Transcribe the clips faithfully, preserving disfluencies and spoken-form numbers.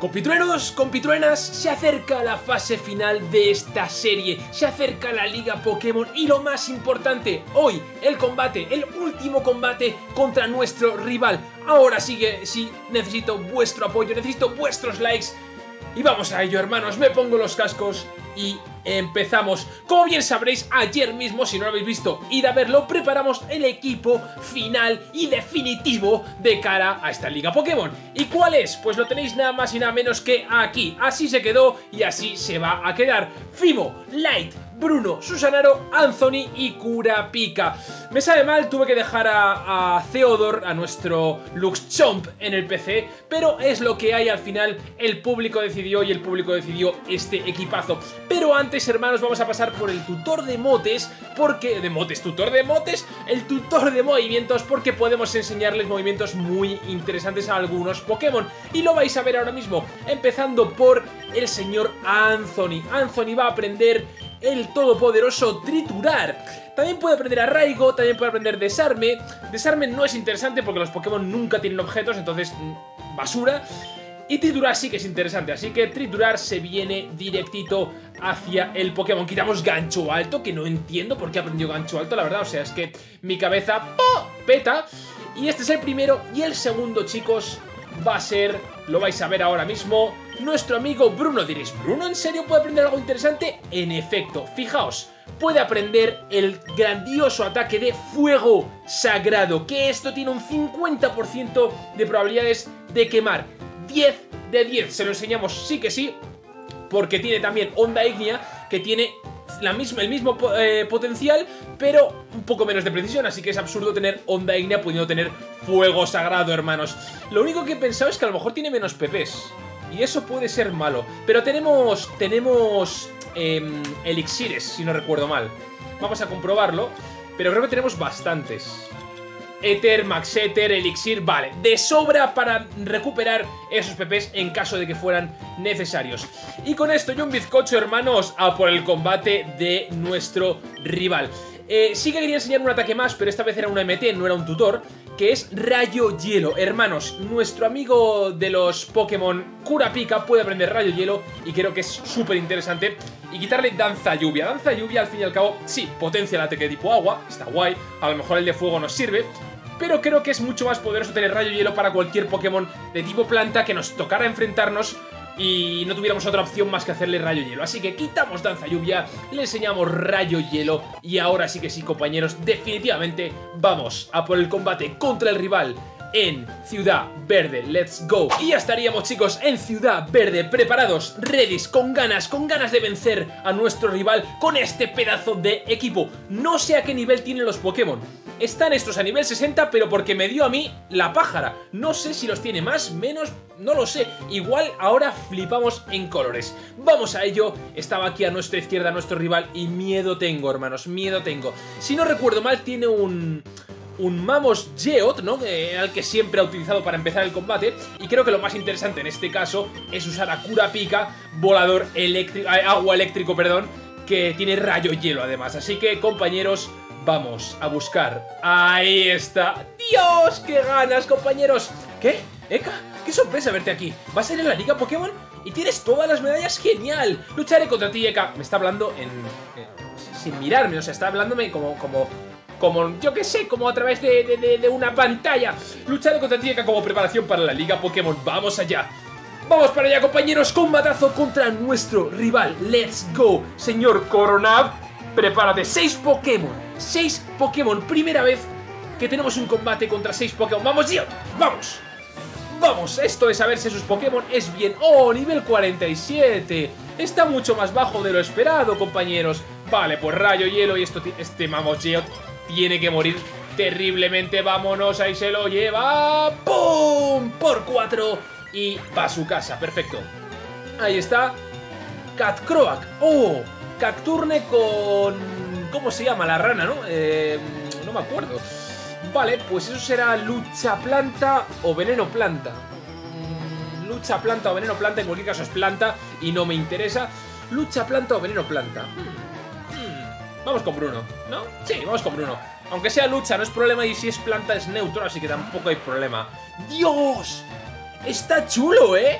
Compitruenos, compitruenas, se acerca la fase final de esta serie, se acerca la Liga Pokémon y lo más importante, hoy el combate, el último combate contra nuestro rival. Ahora sigue, sí, necesito vuestro apoyo, necesito vuestros likes y vamos a ello, hermanos. Me pongo los cascos y empezamos. Como bien sabréis, ayer mismo, si no lo habéis visto, id a verlo, preparamos el equipo final y definitivo de cara a esta Liga Pokémon. ¿Y cuál es? Pues lo tenéis nada más y nada menos que aquí. Así se quedó y así se va a quedar. Fimo, Light, Bruno, Susanaro, Anthony y Kurapika. Me sabe mal, tuve que dejar a, a Theodore, a nuestro Luxchomp en el P C, pero es lo que hay al final. El público decidió y el público decidió este equipazo. Pero antes, hermanos, vamos a pasar por el tutor de motes, porque... ¿De motes? ¿Tutor de motes? El tutor de movimientos, porque podemos enseñarles movimientos muy interesantes a algunos Pokémon. Y lo vais a ver ahora mismo, empezando por el señor Anthony. Anthony va a aprender el todopoderoso Triturar. También puede aprender Arraigo, también puede aprender Desarme. Desarme no es interesante porque los Pokémon nunca tienen objetos, entonces basura. Y Triturar sí que es interesante, así que Triturar se viene directito hacia el Pokémon. Quitamos Gancho Alto, que no entiendo por qué aprendió Gancho Alto, la verdad. O sea, es que mi cabeza ¡oh! peta. Y este es el primero. Y el segundo, chicos, va a ser, lo vais a ver ahora mismo, nuestro amigo Bruno. Diréis, ¿Bruno en serio puede aprender algo interesante? En efecto, fijaos, puede aprender el grandioso ataque de Fuego Sagrado, que esto tiene un cincuenta por ciento de probabilidades de quemar. diez de diez, se lo enseñamos sí que sí, porque tiene también Onda Ígnea, que tiene la misma, el mismo eh, potencial, pero un poco menos de precisión, así que es absurdo tener Onda Ígnea pudiendo tener Fuego Sagrado, hermanos. Lo único que he pensado es que a lo mejor tiene menos P Ps, y eso puede ser malo, pero tenemos, tenemos eh, elixires, si no recuerdo mal. Vamos a comprobarlo, pero creo que tenemos bastantes. Ether, Max Ether, Elixir, vale, de sobra para recuperar esos P Ps en caso de que fueran necesarios. Y con esto y un bizcocho, hermanos, a por el combate de nuestro rival. eh, Sí que quería enseñar un ataque más, pero esta vez era un M T, no era un tutor, que es Rayo Hielo. Hermanos, nuestro amigo de los Pokémon Kurapika puede aprender Rayo Hielo y creo que es súper interesante. Y quitarle Danza Lluvia. Danza Lluvia, al fin y al cabo, sí, potencia el ataque de tipo agua, está guay. A lo mejor el de fuego nos sirve, pero creo que es mucho más poderoso tener Rayo Hielo para cualquier Pokémon de tipo planta que nos tocara enfrentarnos y no tuviéramos otra opción más que hacerle Rayo Hielo. Así que quitamos Danza Lluvia, le enseñamos Rayo Hielo y ahora sí que sí, compañeros, definitivamente vamos a por el combate contra el rival en Ciudad Verde. Let's go. Y ya estaríamos, chicos, en Ciudad Verde, preparados, ready, con ganas, con ganas de vencer a nuestro rival con este pedazo de equipo. No sé a qué nivel tienen los Pokémon. Están estos a nivel sesenta, pero porque me dio a mí la pájara. No sé si los tiene más, menos, no lo sé. Igual ahora flipamos en colores. Vamos a ello. Estaba aquí a nuestra izquierda nuestro rival y miedo tengo, hermanos, miedo tengo. Si no recuerdo mal, tiene un... un Mamos Geot, ¿no? Eh, al que siempre ha utilizado para empezar el combate. Y creo que lo más interesante en este caso es usar a Kurapika, volador eléctrico, eh, agua eléctrico, perdón, que tiene Rayo Hielo además. Así que, compañeros, vamos a buscar. Ahí está. ¡Dios! ¡Qué ganas, compañeros! ¿Qué? ¿Eka? ¡Qué sorpresa verte aquí! ¿Vas a ir en la Liga Pokémon? ¡Y tienes todas las medallas! ¡Genial! Lucharé contra ti, Eka. Me está hablando en... Eh, sin mirarme, o sea, está hablándome como... como Como, yo que sé, como a través de, de, de, de una pantalla. Lucharé contra ti, Eka, como preparación para la Liga Pokémon. ¡Vamos allá! ¡Vamos para allá, compañeros! Combatazo contra nuestro rival. ¡Let's go! Señor Coronab, prepárate. Seis Pokémon. Seis Pokémon. Primera vez que tenemos un combate contra seis Pokémon. ¡Vamos, Gio! ¡Vamos! ¡Vamos! Esto de saberse sus Pokémon es bien. ¡Oh, nivel cuarenta y siete! Está mucho más bajo de lo esperado, compañeros. Vale, pues Rayo Hielo y esto, este Mamos Geot tiene que morir terriblemente. Vámonos, ahí se lo lleva. ¡Pum! Por cuatro. Y va a su casa, perfecto. Ahí está. Catcroak. ¡Oh! Cacturne con... ¿cómo se llama? La rana, ¿no? Eh, no me acuerdo. Vale, pues eso será lucha planta o veneno planta. Mm, lucha planta o veneno planta, en cualquier caso es planta y no me interesa. Lucha planta o veneno planta. Hmm. Hmm. Vamos con Bruno, ¿no? Sí, vamos con Bruno. Aunque sea lucha no es problema y si es planta es neutro, así que tampoco hay problema. ¡Dios! Está chulo, ¿eh?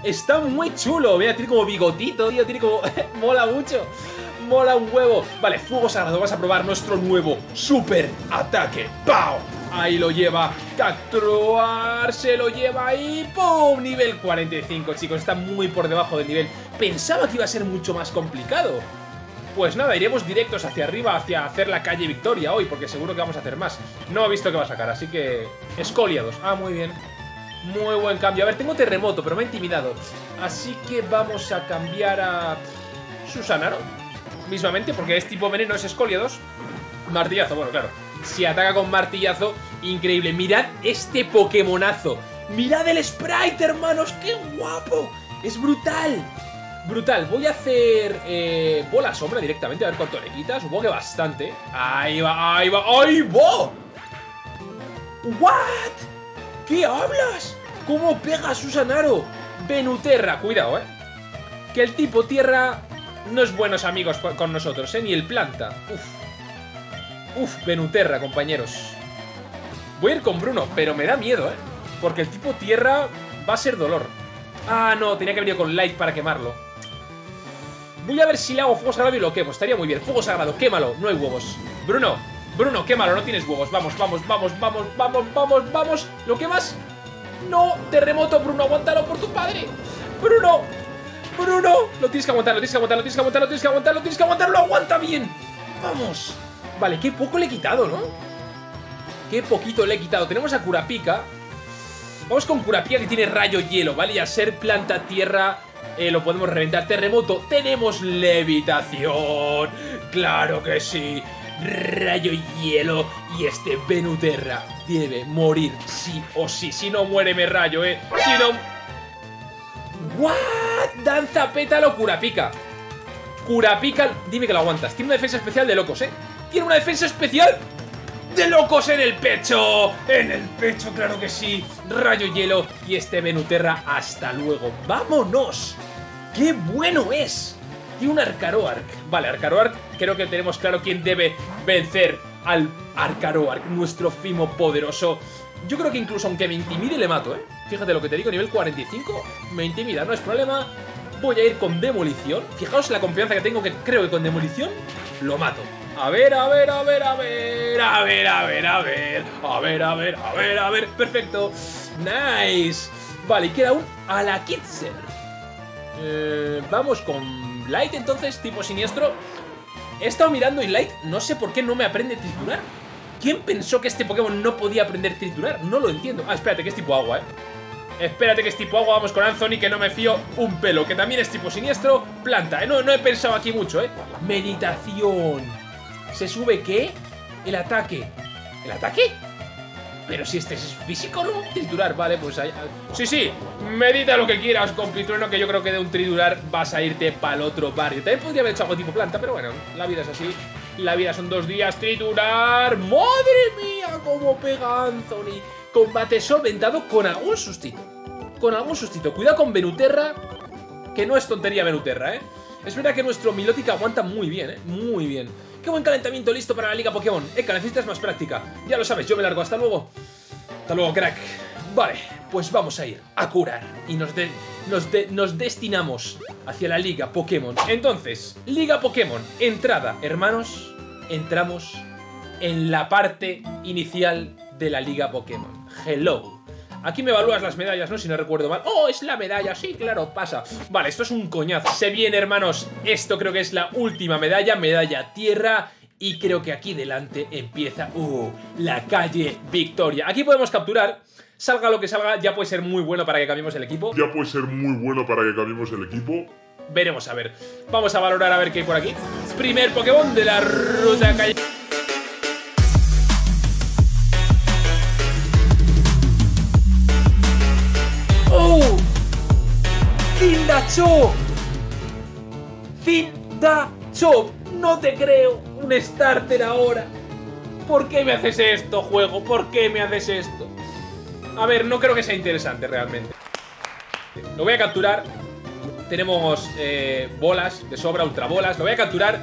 Está muy chulo. Mira, tiene como bigotito, tío. Tiene como... mola mucho. Mola un huevo. Vale, fuego sagrado. Vamos a probar nuestro nuevo super ataque. ¡Pau! Ahí lo lleva. Cactuar. Se lo lleva ahí. ¡Pum! Nivel cuarenta y cinco, chicos. Está muy por debajo del nivel. Pensaba que iba a ser mucho más complicado. Pues nada, iremos directos hacia arriba, hacia hacer la calle Victoria hoy, porque seguro que vamos a hacer más. No he visto que va a sacar, así que... Escoliados. Ah, muy bien. Muy buen cambio. A ver, tengo terremoto, pero me ha intimidado. Así que vamos a cambiar a... Susanaro. Mismamente, porque es tipo veneno, es escoliados. Martillazo, bueno, claro. Si ataca con martillazo, increíble. Mirad este Pokémonazo. Mirad el sprite, hermanos. ¡Qué guapo! Es brutal. Brutal. Voy a hacer eh, bola sombra directamente. A ver cuánto le quita. Supongo que bastante. Ahí va, ahí va. ¡Ahí va! ¿What? ¿Qué hablas? ¿Cómo pega Susanaro? Venuterra. Cuidado, eh. Que el tipo tierra no es buenos amigos con nosotros, eh. Ni el planta. Uf. Uf, Venuterra, compañeros. Voy a ir con Bruno, pero me da miedo, eh. Porque el tipo tierra va a ser dolor. Ah, no, tenía que venir con Light para quemarlo. Voy a ver si le hago fuego sagrado y lo quemo. Estaría muy bien. Fuego sagrado, quémalo. No hay huevos. Bruno, Bruno, quémalo, no tienes huevos. Vamos, vamos, vamos, vamos, vamos, vamos, vamos. ¿Lo quemas? No, terremoto, Bruno, aguántalo por tu padre. Bruno, Bruno. Lo tienes que aguantar, lo tienes que aguantar, lo tienes que aguantar, lo tienes que aguantar, lo tienes que aguantar. Lo aguanta bien. Vamos. Vale, qué poco le he quitado, ¿no? Qué poquito le he quitado. Tenemos a Kurapika. Vamos con Kurapika, que tiene rayo hielo, ¿vale? Y al ser planta tierra eh, lo podemos reventar. Terremoto, tenemos levitación. Claro que sí. Rayo hielo. Y este Venuterra debe morir sí o sí. Si no muere me rayo, ¿eh? Si no... ¿What? Danza pétalo Kurapika. Kurapika, dime que lo aguantas. Tiene una defensa especial de locos, ¿eh? Tiene una defensa especial de locos en el pecho. En el pecho, claro que sí. Rayo hielo y este Venuterra. Hasta luego. ¡Vámonos! ¡Qué bueno es! Tiene un Arcaroark. Vale, Arcaroark. Creo que tenemos claro quién debe vencer al Arcaroark. Nuestro Fimo poderoso. Yo creo que incluso aunque me intimide le mato, ¿eh? Fíjate lo que te digo, nivel cuarenta y cinco. Me intimida, no es problema. Voy a ir con demolición. Fijaos la confianza que tengo, que creo que con demolición lo mato. A ver, a ver, a ver, a ver, a ver, a ver, a ver, a ver, a ver, a ver, a ver, perfecto. Nice. Vale, y queda un Alakitzer. Eh, vamos con Light entonces, tipo siniestro. He estado mirando y Light, no sé por qué no me aprende a triturar. ¿Quién pensó que este Pokémon no podía aprender a triturar? No lo entiendo. Ah, espérate, que es tipo agua, eh. Espérate que es tipo agua, vamos con Anthony, que no me fío un pelo. Que también es tipo siniestro, planta, ¿eh? No, no he pensado aquí mucho, ¿eh? Meditación. ¿Se sube qué? El ataque. ¿El ataque? Pero si este es físico, ¿no? Triturar, vale, pues ahí... Sí, sí, medita lo que quieras, compitrueno, que yo creo que de un triturar vas a irte para el otro barrio. También podría haber hecho algo tipo planta, pero bueno, la vida es así. La vida son dos días, triturar. ¡Madre mía! ¡Cómo pega Anthony! Combate solventado con algún sustito. Con algún sustito. Cuidado con Venuterra, que no es tontería Venuterra, ¿eh? Es verdad que nuestro Milotic aguanta muy bien, ¿eh? Muy bien. ¡Qué buen calentamiento listo para la Liga Pokémon! Eka, necesitas más práctica. Ya lo sabes, yo me largo. Hasta luego. Hasta luego, crack. Vale, pues vamos a ir a curar. Y nos, de, nos, de, nos destinamos hacia la Liga Pokémon. Entonces, Liga Pokémon. Entrada, hermanos. Entramos en la parte inicial de la Liga Pokémon. Hello. Aquí me evalúas las medallas, ¿no? Si no recuerdo mal. ¡Oh, es la medalla! Sí, claro, pasa. Vale, esto es un coñazo. Se viene, hermanos. Esto creo que es la última medalla. Medalla tierra. Y creo que aquí delante empieza... ¡Uh! La calle Victoria. Aquí podemos capturar. Salga lo que salga, ya puede ser muy bueno para que cambiemos el equipo. Ya puede ser muy bueno para que cambiemos el equipo. Veremos a ver. Vamos a valorar a ver qué hay por aquí. Primer Pokémon de la ruta calle... ¡Oh! ¡Cindachop! ¡Cindachop! No te creo. Un starter ahora. ¿Por qué me haces esto, juego? ¿Por qué me haces esto? A ver, no creo que sea interesante realmente. Lo voy a capturar. Tenemos eh, bolas de sobra, ultra bolas. Lo voy a capturar.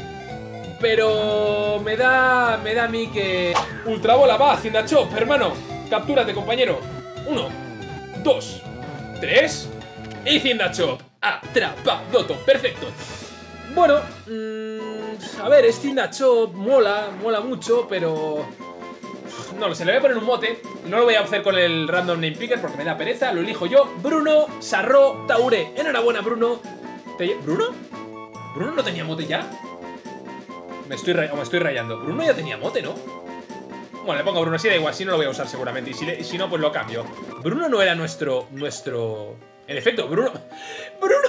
Pero me da... Me da a mí que... Ultra bola, va, Cindachop, hermano. Captúrate, compañero. Uno. Dos, tres. Y Zindachop. Atrapadoto. Perfecto. Bueno, mmm, a ver, es Zindachop. Mola, mola mucho, pero... no lo sé, le voy a poner un mote. No lo voy a hacer con el Random Name Picker porque me da pereza. Lo elijo yo. Bruno Sarro Taure. Enhorabuena, Bruno. ¿Te... ¿Bruno? ¿Bruno no tenía mote ya? Me estoy, me estoy rayando. Bruno ya tenía mote, ¿no? Bueno, le pongo Bruno, así da igual, si no lo voy a usar seguramente. Y si, le, si no, pues lo cambio. Bruno no era nuestro... nuestro... En efecto, Bruno... Bruno...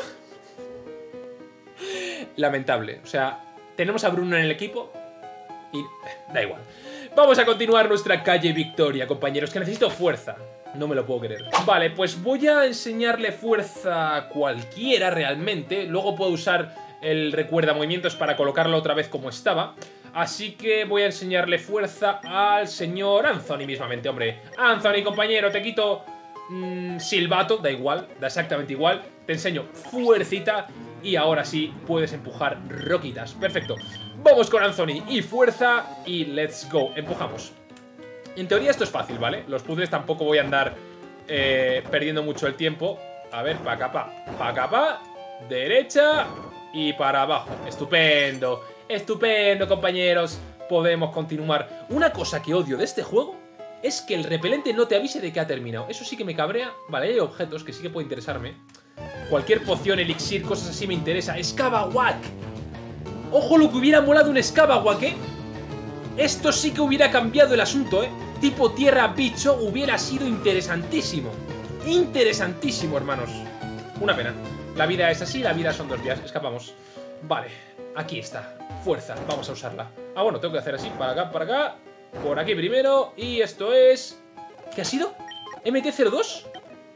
Lamentable. O sea, tenemos a Bruno en el equipo y... da igual. Vamos a continuar nuestra calle Victoria, compañeros, que necesito fuerza. No me lo puedo creer. Vale, pues voy a enseñarle fuerza cualquiera realmente. Luego puedo usar el recuerda movimientos para colocarlo otra vez como estaba. Así que voy a enseñarle fuerza al señor Anthony mismamente, hombre. Anthony, compañero, te quito mmm, silbato, da igual, da exactamente igual. Te enseño fuercita y ahora sí puedes empujar roquitas. Perfecto. Vamos con Anthony y fuerza y let's go. Empujamos. En teoría esto es fácil, ¿vale? Los puzzles tampoco voy a andar eh, perdiendo mucho el tiempo. A ver, pa' acá, pa, pa' acá, pa, derecha y para abajo. Estupendo. Estupendo, compañeros. Podemos continuar. Una cosa que odio de este juego es que el repelente no te avise de que ha terminado. Eso sí que me cabrea. Vale, hay objetos que sí que puede interesarme. Cualquier poción, elixir, cosas así me interesa. Scabawak. Ojo lo que hubiera molado un Scabawak, ¿eh? Esto sí que hubiera cambiado el asunto, ¿eh? Tipo tierra bicho hubiera sido interesantísimo. Interesantísimo, hermanos. Una pena. La vida es así, la vida son dos días. Escapamos. Vale, aquí está. Fuerza, vamos a usarla. Ah, bueno, tengo que hacer así, para acá, para acá. Por aquí primero, y esto es... ¿qué ha sido? ¿M T cero dos?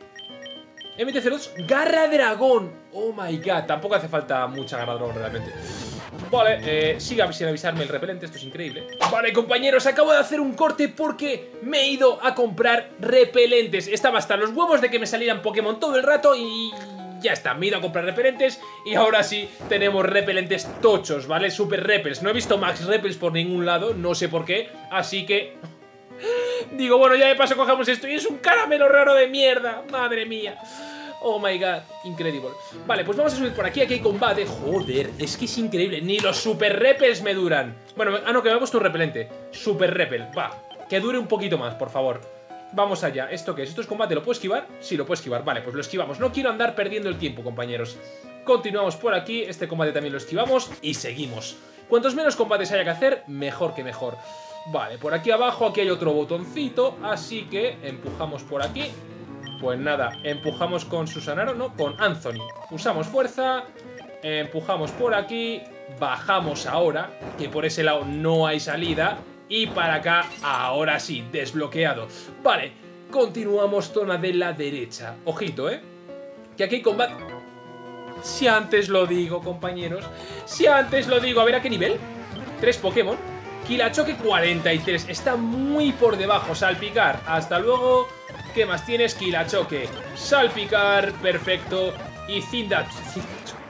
M T cero dos, garra dragón. Oh my god, tampoco hace falta mucha garra dragón realmente. Vale, eh, siga sin avisarme el repelente, esto es increíble. Vale, compañeros, acabo de hacer un corte porque me he ido a comprar repelentes. Estaba hasta los huevos de que me salieran Pokémon todo el rato y... ya está, me he ido a comprar repelentes y ahora sí tenemos repelentes tochos, ¿vale? Super repels. No he visto Max Repels por ningún lado, no sé por qué, así que... digo, bueno, ya de paso cogemos esto y es un caramelo raro de mierda, madre mía. Oh my god, increíble. Vale, pues vamos a subir por aquí, aquí hay combate. Joder, es que es increíble, ni los super repels me duran. Bueno, ah no, que me ha puesto un repelente. Super repel, va, que dure un poquito más, por favor. Vamos allá, ¿esto qué es? ¿Esto es combate? ¿Lo puedo esquivar? Sí, lo puedo esquivar, vale, pues lo esquivamos. No quiero andar perdiendo el tiempo, compañeros. Continuamos por aquí, este combate también lo esquivamos y seguimos. Cuantos menos combates haya que hacer, mejor que mejor. Vale, por aquí abajo, aquí hay otro botoncito, así que empujamos por aquí. Pues nada, empujamos con Susanaro, no, con Anthony. Usamos fuerza, empujamos por aquí, bajamos ahora, que por ese lado no hay salida. Y para acá, ahora sí, desbloqueado. Vale, continuamos zona de la derecha. Ojito, ¿eh? Que aquí hay combate. Si antes lo digo, compañeros. Si antes lo digo. A ver, ¿a qué nivel? Tres Pokémon. Kilachoque cuarenta y tres. Está muy por debajo. Salpicar. Hasta luego. ¿Qué más tienes? Kilachoque. Salpicar. Perfecto. Y Zindachop.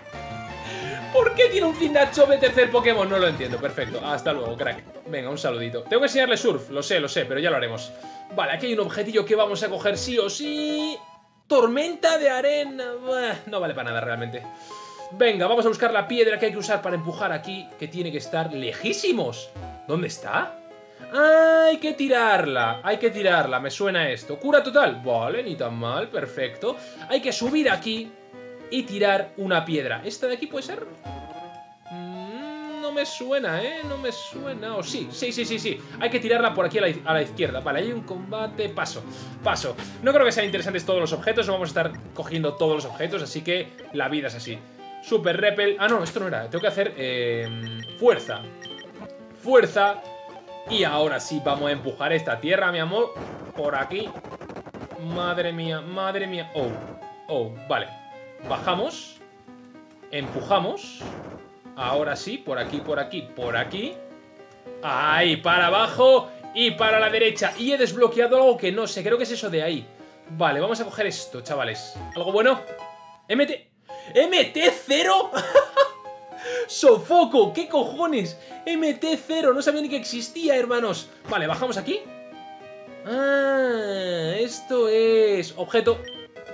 ¿Por qué tiene un Zindachop de tercer Pokémon? No lo entiendo. Perfecto. Hasta luego, crack. Venga, un saludito. Tengo que enseñarle surf. Lo sé, lo sé, pero ya lo haremos. Vale, aquí hay un objetillo que vamos a coger sí o sí. Tormenta de arena. No vale para nada realmente. Venga, vamos a buscar la piedra que hay que usar para empujar aquí, que tiene que estar lejísimos. ¿Dónde está? Ah, hay que tirarla. Hay que tirarla. Me suena esto. Cura total. Vale, ni tan mal. Perfecto. Hay que subir aquí y tirar una piedra. ¿Esta de aquí puede ser? Mm, no me suena, ¿eh? No me suena. O sí, sí, sí, sí, sí. Hay que tirarla por aquí a la, a la izquierda. Vale, hay un combate. Paso, paso. No creo que sean interesantes todos los objetos. No vamos a estar cogiendo todos los objetos, así que la vida es así. Super repel. Ah, no, esto no era. Tengo que hacer eh, fuerza. Fuerza. Y ahora sí vamos a empujar esta tierra, mi amor. Por aquí. Madre mía, madre mía. Oh, oh, vale. Bajamos. Empujamos. Ahora sí, por aquí, por aquí, por aquí. Ahí, para abajo y para la derecha. Y he desbloqueado algo que no sé, creo que es eso de ahí. Vale, vamos a coger esto, chavales. ¿Algo bueno? M T... ¿M T cero? ¡Sofoco! ¿Qué cojones? M T cero, no sabía ni que existía, hermanos. Vale, bajamos aquí. Ah, esto es... objeto...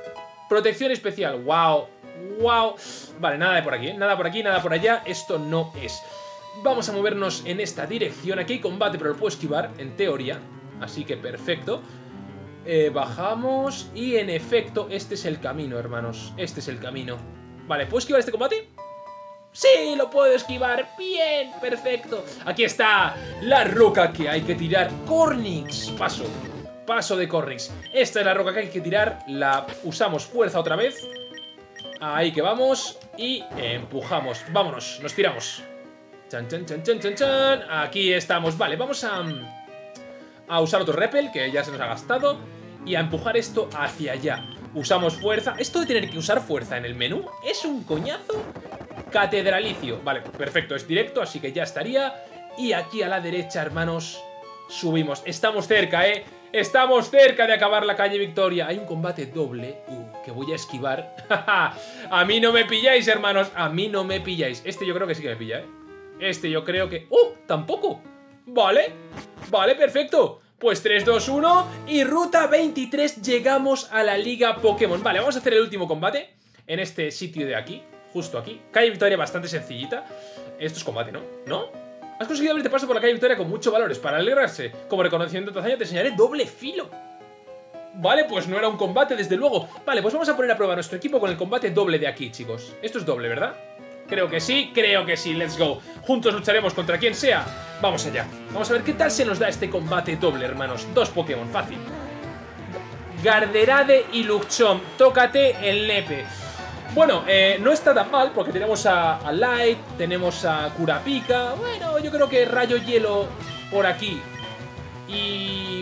Protección especial, wow, wow. Vale, nada de por aquí, ¿eh? Nada por aquí, nada por allá. Esto no es. Vamos a movernos en esta dirección. Aquí hay combate, pero lo puedo esquivar, en teoría. Así que perfecto. eh, Bajamos. Y en efecto, este es el camino, hermanos. Este es el camino. Vale, ¿puedo esquivar este combate? ¡Sí! ¡Lo puedo esquivar! ¡Bien! ¡Perfecto! Aquí está la roca que hay que tirar. Cornix. Paso. Paso de Cornix. Esta es la roca que hay que tirar. La usamos fuerza otra vez. Ahí que vamos. Y empujamos. Vámonos. Nos tiramos. Chan, chan, chan, chan, chan, chan. Aquí estamos. Vale, vamos a... A usar otro repel, que ya se nos ha gastado. Y a empujar esto hacia allá. Usamos fuerza. Esto de tener que usar fuerza en el menú es un coñazo. Catedralicio. Vale, perfecto, es directo, así que ya estaría. Y aquí a la derecha, hermanos, subimos. Estamos cerca, ¿eh? Estamos cerca de acabar la calle Victoria. Hay un combate doble uh, que voy a esquivar. A mí no me pilláis, hermanos. A mí no me pilláis. Este yo creo que sí que me pilla, ¿eh? Este yo creo que... ¡Uh! Tampoco. Vale. Vale, perfecto. Pues tres, dos, uno y ruta veintitrés, llegamos a la Liga Pokémon. Vale, vamos a hacer el último combate en este sitio de aquí, justo aquí. Calle Victoria bastante sencillita. Esto es combate, ¿no? ¿No? Has conseguido abrirte paso por la calle Victoria con muchos valores. Para alegrarse, como reconocimiento de tu hazaña, te enseñaré doble filo. Vale, pues no era un combate, desde luego. Vale, pues vamos a poner a prueba a nuestro equipo con el combate doble de aquí, chicos. Esto es doble, ¿verdad? Creo que sí, creo que sí, let's go. Juntos lucharemos contra quien sea. Vamos allá. Vamos a ver qué tal se nos da este combate doble, hermanos. Dos Pokémon, fácil. Garderade y Luchom. Tócate el nepe. Bueno, eh, no está tan mal porque tenemos a, a Light, tenemos a Kurapika. Bueno, yo creo que Rayo Hielo por aquí. Y...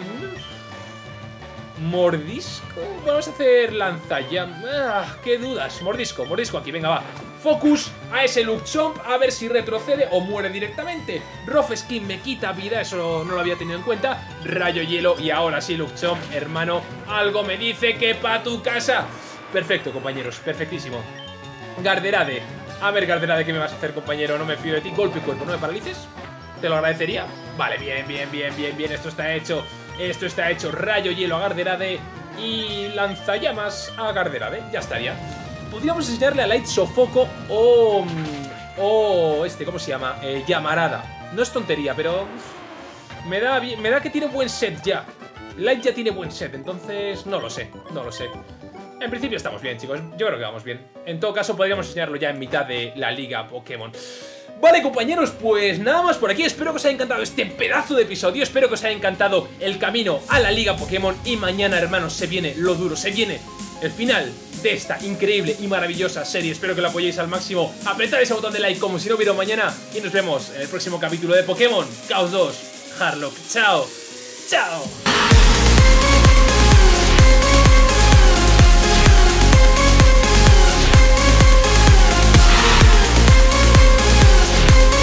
¿Mordisco? Vamos a hacer Lanzallam. Ah, qué dudas. Mordisco, mordisco aquí, venga, va. Focus a ese Luchomp, a ver si retrocede o muere directamente. Rough Skin me quita vida, eso no lo había tenido en cuenta. Rayo Hielo y ahora sí, Luchomp, hermano, algo me dice que pa' tu casa. Perfecto, compañeros, perfectísimo. Garderade. A ver, Garderade, ¿qué me vas a hacer, compañero? No me fío de ti. Golpe y cuerpo, ¿no me paralices? Te lo agradecería. Vale, bien, bien, bien, bien, bien. Esto está hecho. Esto está hecho. Rayo Hielo a Garderade y Lanzallamas a Garderade. Ya estaría. Podríamos enseñarle a Light Sofoco o... O... Este, ¿cómo se llama? Eh, Llamarada. No es tontería, pero... Me da, me da que tiene buen set ya. Light ya tiene buen set, entonces... No lo sé, no lo sé. En principio estamos bien, chicos. Yo creo que vamos bien. En todo caso, podríamos enseñarlo ya en mitad de la Liga Pokémon. Vale, compañeros, pues nada más por aquí. Espero que os haya encantado este pedazo de episodio. Espero que os haya encantado el camino a la Liga Pokémon. Y mañana, hermanos, se viene lo duro. Se viene el final de esta increíble y maravillosa serie. Espero que lo apoyéis al máximo. Apretad ese botón de like como si no hubiera mañana. Y nos vemos en el próximo capítulo de Pokémon Chaos dos Harlock. Chao. Chao.